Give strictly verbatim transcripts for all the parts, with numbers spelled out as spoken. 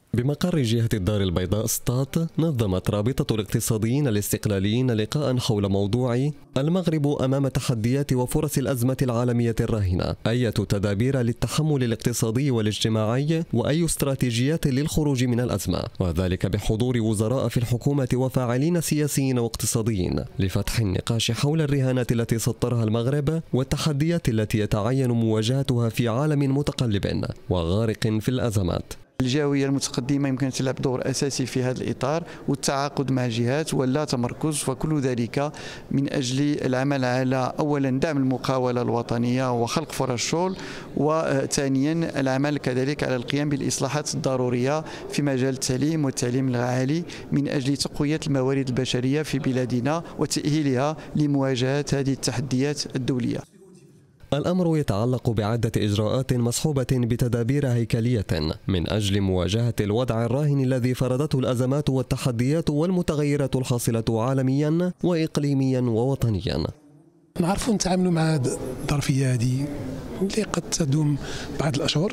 بمقر جهة الدار البيضاء سطات، نظمت رابطة الاقتصاديين الاستقلاليين لقاء حول موضوع المغرب أمام تحديات وفرص الأزمة العالمية الراهنة، أية تدابير للتحمل الاقتصادي والاجتماعي وأي استراتيجيات للخروج من الأزمة، وذلك بحضور وزراء في الحكومة وفاعلين سياسيين واقتصاديين لفتح النقاش حول الرهانات التي سطرها المغرب والتحديات التي يتعين مواجهتها في عالم متقلب وغارق في الأزمات. الجهوية المتقدمة يمكن تلعب دور أساسي في هذا الإطار، والتعاقد مع جهات ولا تمركز، وكل ذلك من أجل العمل على أولا دعم المقاولة الوطنية وخلق فرص شغل، وثانيا العمل كذلك على القيام بالإصلاحات الضرورية في مجال التعليم والتعليم العالي من أجل تقوية الموارد البشرية في بلادنا وتأهيلها لمواجهة هذه التحديات الدولية. الأمر يتعلق بعدة إجراءات مصحوبة بتدابير هيكلية من أجل مواجهة الوضع الراهن الذي فرضته الأزمات والتحديات والمتغيرات الحاصلة عالميا وإقليميا ووطنيا. نعرفوا نتعاملوا مع الظرفية هذه اللي قد تدوم بعض الأشهر،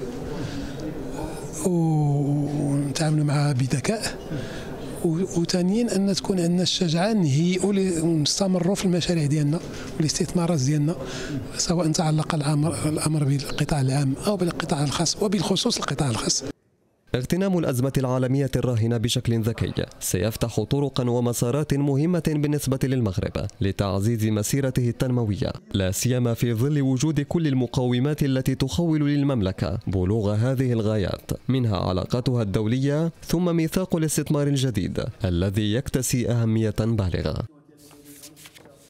ونتعاملوا معها بذكاء، وثانيا ان تكون عندنا الشجاعه نهيئوا ونستمروا في المشاريع ديالنا والاستثمارات ديالنا، سواء تعلق الامر الامر بالقطاع العام او بالقطاع الخاص، وبالخصوص القطاع الخاص. اغتنام الأزمة العالمية الراهنة بشكل ذكي سيفتح طرقا ومسارات مهمة بالنسبة للمغرب لتعزيز مسيرته التنموية، لا سيما في ظل وجود كل المقومات التي تخول للمملكة بلوغ هذه الغايات، منها علاقاتها الدولية ثم ميثاق الاستثمار الجديد الذي يكتسي أهمية بالغة.